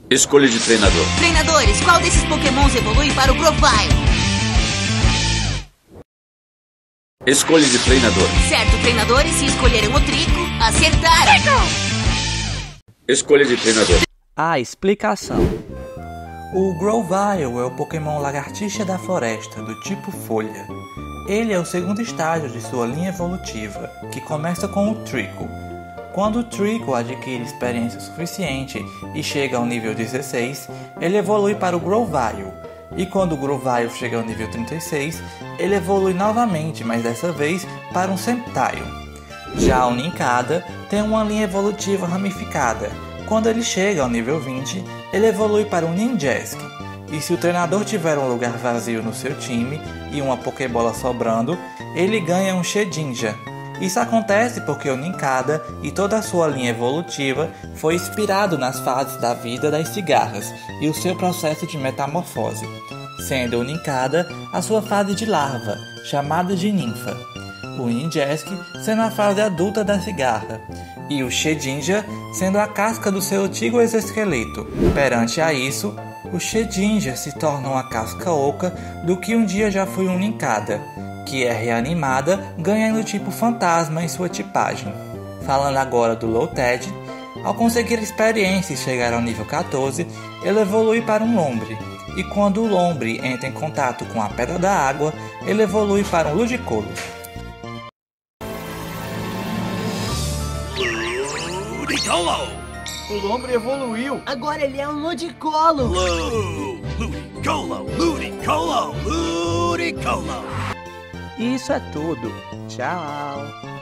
Escolha de treinador. Treinadores, qual desses pokémons evolui para o Grovyle? Escolha de treinador. Certo, treinadores, se escolheram o Trico, acertaram! Escolha de treinador. A explicação. O Grovyle é o Pokémon lagartixa da floresta, do tipo folha. Ele é o segundo estágio de sua linha evolutiva, que começa com o Trico. Quando o Trico adquire experiência suficiente e chega ao nível 16, ele evolui para o Grovyle. E quando o Grovyle chega ao nível 36, ele evolui novamente, mas dessa vez para um Sceptile. Já o Nincada tem uma linha evolutiva ramificada. Quando ele chega ao nível 20, ele evolui para um Ninjask. E se o treinador tiver um lugar vazio no seu time e uma Pokébola sobrando, ele ganha um Shedinja. Isso acontece porque o Nincada e toda a sua linha evolutiva foi inspirado nas fases da vida das cigarras e o seu processo de metamorfose, sendo o Nincada a sua fase de larva, chamada de ninfa, o Ninjask sendo a fase adulta da cigarra, e o Shedinja sendo a casca do seu antigo exoesqueleto. Perante a isso, o Shedinja se torna uma casca oca do que um dia já foi um Nincada, que é reanimada ganhando o tipo fantasma em sua tipagem. Falando agora do Lotad, ao conseguir experiência e chegar ao nível 14, ele evolui para um Lombre, e quando o Lombre entra em contato com a Pedra da Água, ele evolui para um Ludicolo. Ludicolo! O Lombre evoluiu! Agora ele é um Ludicolo! Ludicolo! Ludicolo! Ludicolo! Isso é tudo. Tchau.